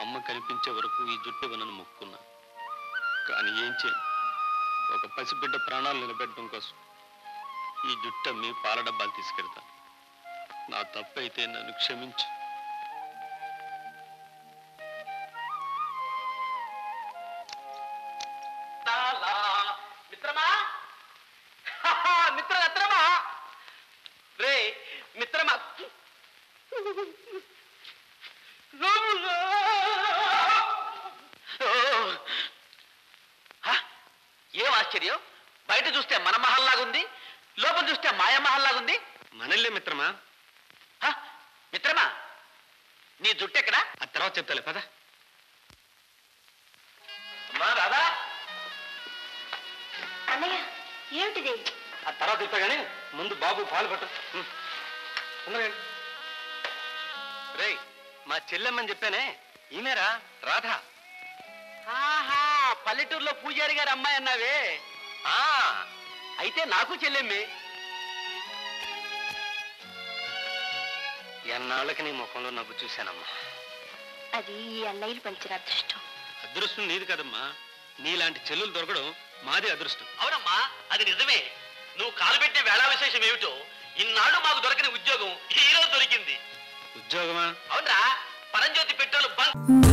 అమ్మ కనిపించే వరకు ఈ జుట్టు ఇవ్వనని మొక్కున్నా. కానీ ఏం చేయను, ఒక పసిబిడ్డ ప్రాణాలు నిలబెట్టడం కోసం ఈ జుట్టు అమ్మి పాల డబ్బాలు తీసుకెళ్తాను. నా తప్పైతే నన్ను క్షమించు. మిత్రమా మిత్రమా రే మిత్రమా ఏం ఆశ్చర్యం, బయట చూస్తే మన మహల్లాగుంది, లోపల చూస్తే మాయ మహల్లాగుంది. మనల్లే మిత్రమా. మిత్రమా నీ జుట్టు ఎక్కడా? ఆ తర్వాత చెప్తాలే పద. అమ్మా రాదా? అన్నయ్య ఏమిటిది? ఆ తర్వాత చెప్తా గానీ ముందు బాబు పాలు పట్టు. రే మా చెల్లెమ్మని చెప్పానే, ఈమెరా రాధా. ఆహా, పల్లెటూరులో పూజారి గారి అమ్మాయి అన్నావే. అయితే నాకు చెల్లెమ్మే. ఎన్నాళ్ళకి నీ ముఖంలో నవ్వు చూశానమ్మా. అది ఈ అన్నయ్యలు పంచిన అదృష్టం. అదృష్టం నీది కదమ్మా, నీలాంటి చెల్లులు దొరకడం మాది అదృష్టం. అవునమ్మా, అది నిజమే. నువ్వు కాలు పెట్టిన వేళా విశేషం ఏమిటో, ఇన్నాళ్ళు మాకు దొరకని ఉద్యోగం ఈ రోజు దొరికింది. ఉద్యోగమా? అవునరా, పరంజ్యోతి పెట్రోల్ బంక్